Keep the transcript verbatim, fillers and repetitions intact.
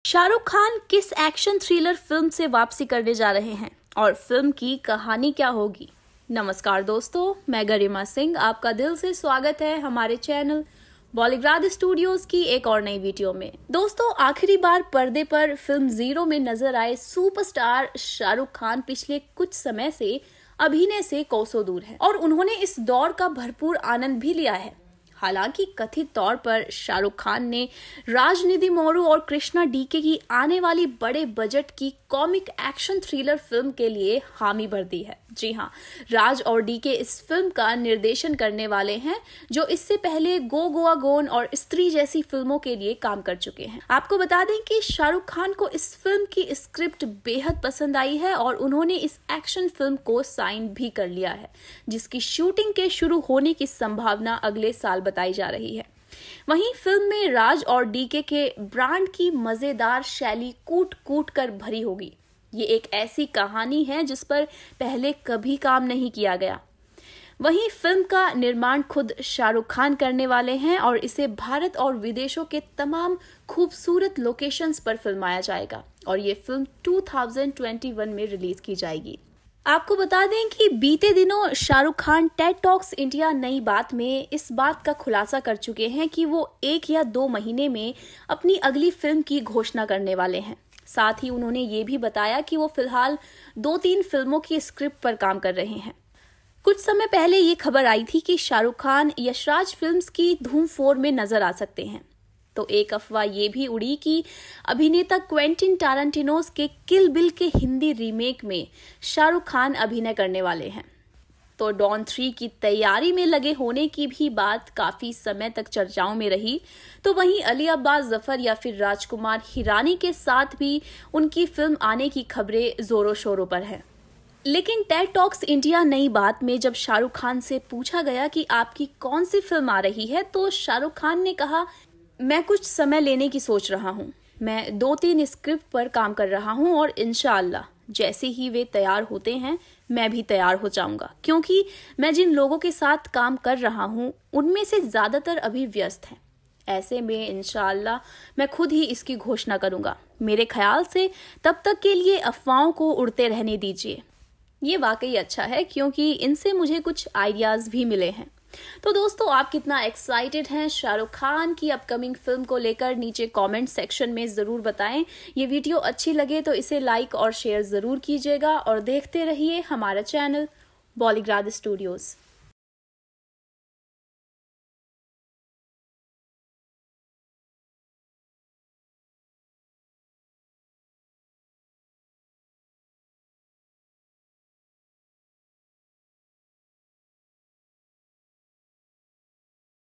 शाहरुख खान किस action thriller film से वापसी करने जा रहे हैं और फिल्म की कहानी क्या होगी। नमस्कार दोस्तों, मैं गरिमा सिंह आपका दिल से स्वागत है हमारे चैनल बॉलीग्राड स्टूडियोज की एक और नई वीडियो में। दोस्तों, आखिरी बार पर्दे पर फिल्म जीरो में नजर आए सुपरस्टार शाहरुख खान पिछले कुछ समय से अभिनय से कोसों दूर हैं और उन्होंने इस दौर का भरपूर आनंद भी लिया है। हालांकि कथित तौर पर शाहरुख खान ने राजनिधि मोरू और कृष्णा डीके की आने वाली बड़े बजट की कॉमिक एक्शन थ्रिलर फिल्म के लिए हामी भर दी है। जी हां, राज और डीके इस फिल्म का निर्देशन करने वाले हैं जो इससे पहले गो गोवा गोन और स्त्री जैसी फिल्मों के लिए काम कर चुके हैं। आपको बता दें कि शाहरुख खान को इस फिल्म की स्क्रिप्ट बेहद पसंद आई है और उन्होंने इस एक्शन फिल्म को साइन भी कर लिया है, जिसकी शूटिंग के शुरू होने की संभावना अगले साल बताई जा रही है। वहीं फिल्म में राज और डीके के ब्रांड की मजेदार शैली कूट कूट कर भरी होगी। ये एक ऐसी कहानी है जिस पर पहले कभी काम नहीं किया गया। वहीं फिल्म का निर्माण खुद शाहरुख खान करने वाले हैं और इसे भारत और विदेशों के तमाम खूबसूरत लोकेशंस पर फिल्माया जाएगा और ये फिल्म दो हज़ार इक्कीस में रिलीज की जाएगी। आपको बता दें कि बीते दिनों Shahrukh Khan TED talks India नई बात में इस बात का खुलासा कर चुके हैं कि वो एक या दो महीने में अपनी अगली फिल्म की घोषणा करने वाले हैं। साथ ही उन्होंने ये भी बताया कि वो फिलहाल दो तीन फिल्मों की स्क्रिप्ट पर काम कर रहे हैं। कुछ समय पहले ये खबर आई थी कि शाहरुख खान यशराज फिल्म्स की धूम फोर में नजर आ सकते हैं, तो एक अफवाह ये भी उड़ी कि अभिनेता क्वेंटिन टारंटिनोस के किल बिल के हिंदी रीमेक में शाहरुख खान अभिनय करने वाले हैं। तो डॉन थ्री की तैयारी में लगे होने की भी बात काफी समय तक चर्चाओं में रही। तो वहीं अली अब्बास जफर या फिर राजकुमार हिरानी के साथ भी उनकी फिल्म आने की खबरें जोरों शोरों पर हैं। लेकिन टेड टॉक्स इंडिया नई बात में जब शाहरुख खान से पूछा गया कि आपकी कौन सी फिल्म आ रही है, तो शाहरुख खान ने कहा, मैं कुछ समय लेने की सोच रहा हूँ। मैं दो तीन स्क्रिप्ट पर काम कर रहा हूँ और इंशाअल्लाह जैसे ही वे तैयार होते हैं मैं भी तैयार हो जाऊंगा, क्योंकि मैं जिन लोगों के साथ काम कर रहा हूँ उनमें से ज्यादातर अभी व्यस्त हैं। ऐसे में इंशाअल्लाह मैं खुद ही इसकी घोषणा करूंगा। मेरे ख्याल से तब तक के लिए अफवाहों को उड़ते रहने दीजिए। ये वाकई अच्छा है क्योंकि इनसे मुझे कुछ आइडियाज भी मिले हैं। तो दोस्तों, आप कितना एक्साइटेड हैं शाहरुख खान की अपकमिंग फिल्म को लेकर, नीचे कमेंट सेक्शन में जरूर बताएं। ये वीडियो अच्छी लगे तो इसे लाइक और शेयर जरूर कीजिएगा और देखते रहिए हमारा चैनल बॉलीग्राड स्टूडियोज।